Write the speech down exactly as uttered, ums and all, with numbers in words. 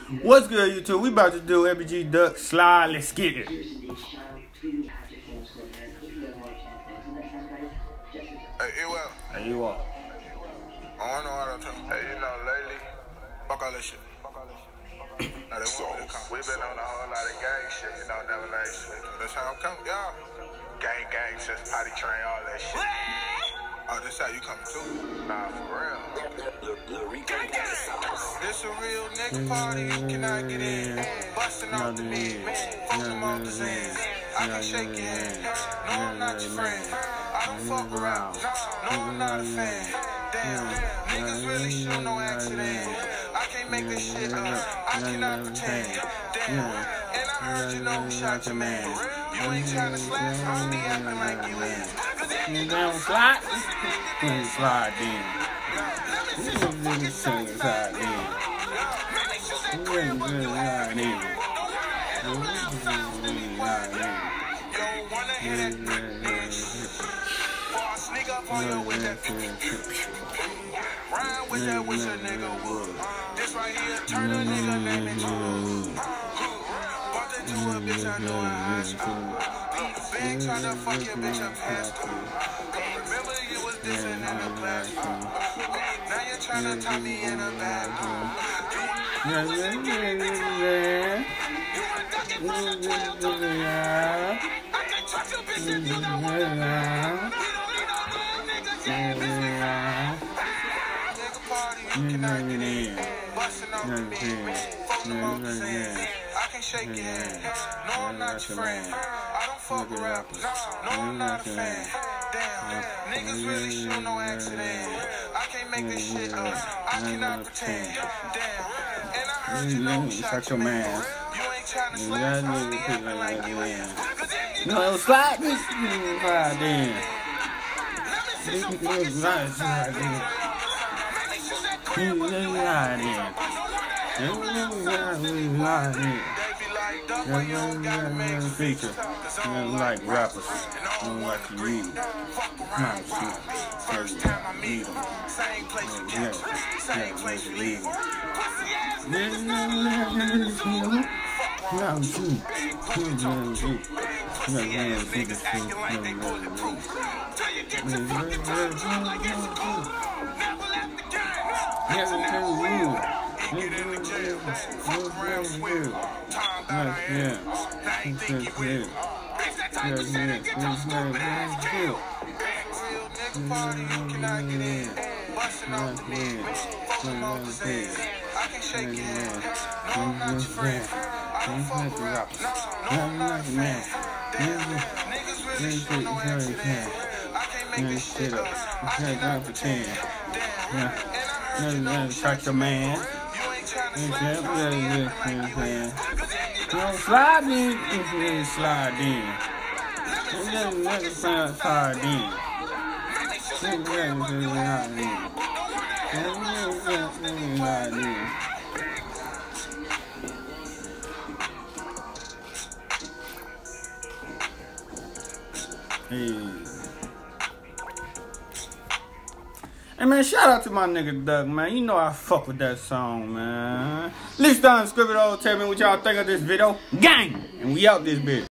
What's good, YouTube? We about to do M B G Duck Slide. Let's get it. Hey, you well. Hey, you are. I don't know how to tell. Hey, you know, lately, fuck all that shit. Now they want me to come. We been on a whole lot of gang shit, you know, never like shit. That's how I'm coming, y'all. Gang, gang, just potty train, all that shit. Oh, this how you coming too? Nah, for real. This a real nigga party, you cannot get in. Busting off the beat, fuck them off the sand. I can shake your hand. No, I'm not your friend. I don't fuck around. No, I'm not a fan. Damn, niggas really shoot no accident. I can't make this shit up. I cannot pretend. Damn, and I heard you know who shot your man. You ain't trying to slap, I'll be acting like you in. You down slide? Slide then. You niggas slide then. You niggas slide then. You niggas slide then. Sneak up on you with that rhyme with that wish a nigga would. This right here, turn a nigga name into a bought that to a bitch I know I asked you. Big trying to fuck your bitch up past you. Remember you was dissing in the classroom. Now you're trying to tie me in a bathroom. Yeah, yeah, yeah, yeah. I can't trust your bitch if you don't want to. You cannot get in. Busting off the beat, fuck them off the sand. I can shake your hand. No, I'm not your friend. I don't fuck with rappers. No, I'm not a fan. Damn, niggas really shoot no accident. I can't make this shit up. I cannot pretend. Damn, and I heard you know who shot your man. You ain't trying to slap, I'll be acting like you in. No, slide this. Slide then. This nigga slide, slide then. You niggas slide then. You niggas slide then. You feature. You don't like rappers. You don't like to read. Not shit. First time I meet them, same place you catch them, same place you leave them. Not shoot. Not shoot. Niggas acting like they bulletproof. Till you get to fucking time, all I get is cool. Never left the game. Never tell you. Get in the jail. Fuck around swim. Time that I am. Now you think you will. Bitch, that type of shit and get your stupid ass killed. Real nigga party, you cannot get in. Busting off the beat, fuck them off the sand. I can shake your hand. No, I'm not your friend. I don't fuck with rappers. No, I'm not your man. Damn, niggas really shoot no accident. I can't make this shit up. I cannot pretend. Damn, and I heard you know who shot your man. You ain't trying to slap, I'll be acting like you in. No, slide in. You slide in. You never slide, slide in. You never slide in. You never slide in. Hey. Hey man, shout out to my nigga Duck, man. You know I fuck with that song, man. List down, script it all, tell me what y'all think of this video. Gang! And we out this bitch.